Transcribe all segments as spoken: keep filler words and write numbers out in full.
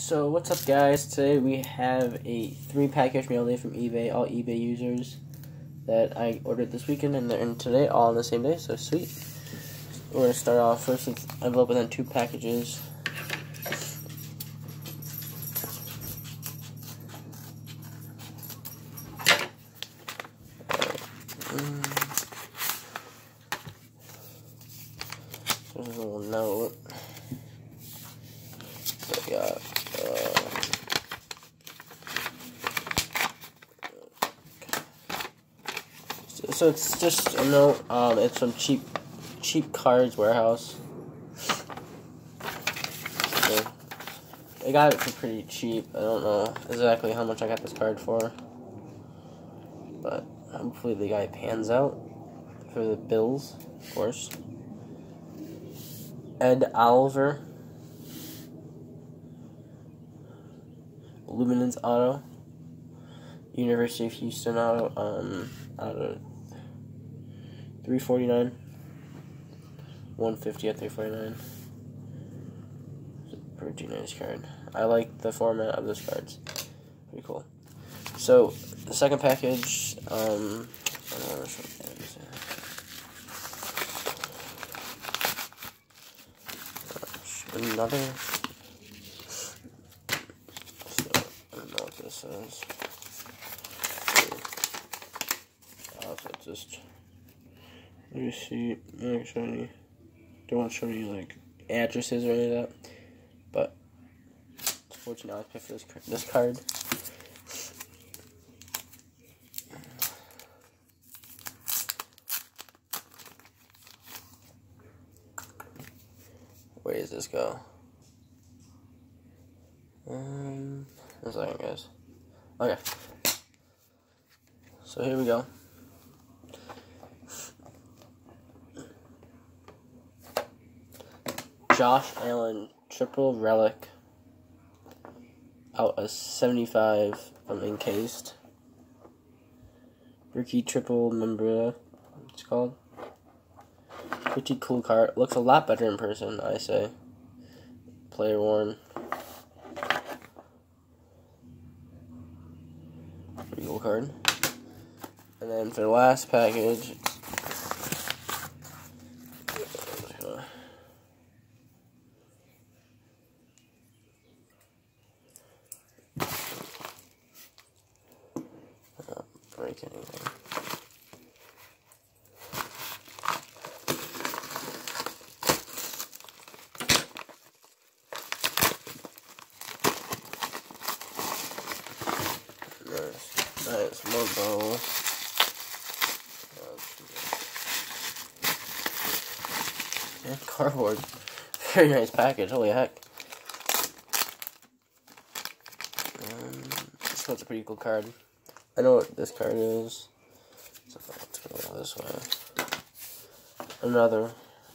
So what's up, guys? Today we have a three package mail day from eBay. All eBay users that I ordered this weekend and they're in today, all on the same day. So sweet. We're gonna start off first with envelope and then two packages. There's a little note. So we got, uh, so, so it's just a note. Um, it's from Cheap Cheap Cards Warehouse. So I got it for pretty cheap. I don't know exactly how much I got this card for, but hopefully the guy pans out for the bills, of course. Ed Oliver, Luminance Auto, University of Houston Auto, um, out of three forty-nine, one fifty at three forty-nine. It's a pretty nice card. I like the format of this cards. Pretty cool. So the second package, um, I don't know which one it is. Another. So, I don't know what this is. Oh, so it's just. Let me see. I'm not showing you. Don't want to show you like addresses or any of that. But it's fourteen dollars pay for this this card. Where does this go? Um, one second, guys. Okay. So here we go. Josh Allen Triple Relic out of seventy-five from Encased. Rookie Triple Membrana, it's called. Pretty cool card. Looks a lot better in person, I say. Player worn. Pretty cool card. And then for the last package, not break anything. Nice, nice logo. And cardboard. Very nice package. Holy heck. Um, this one's a pretty cool card. I know what this card is. So let's go this way. Another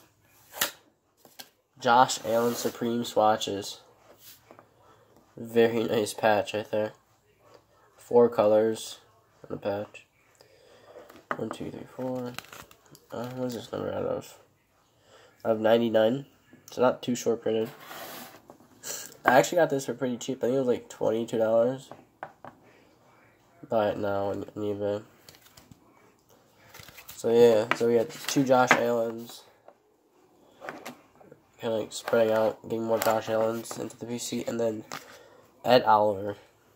Josh Allen Supreme Swatches. Very nice patch right there. Four colors on the patch. One, two, three, four. Uh, what is this number out of? Out of ninety-nine. So not too short printed. I actually got this for pretty cheap. I think it was like twenty-two dollars. Buy it now on eBay. So yeah, so we had two Josh Allens. Kind of like spreading out, getting more Josh Allens into the P C, and then Ed Oliver.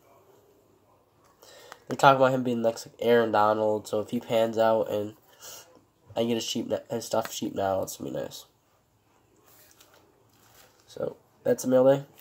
They're talking about him being next like Aaron Donald, so if he pans out and I get his cheap his stuff cheap now, it's gonna be nice. So that's a mail day.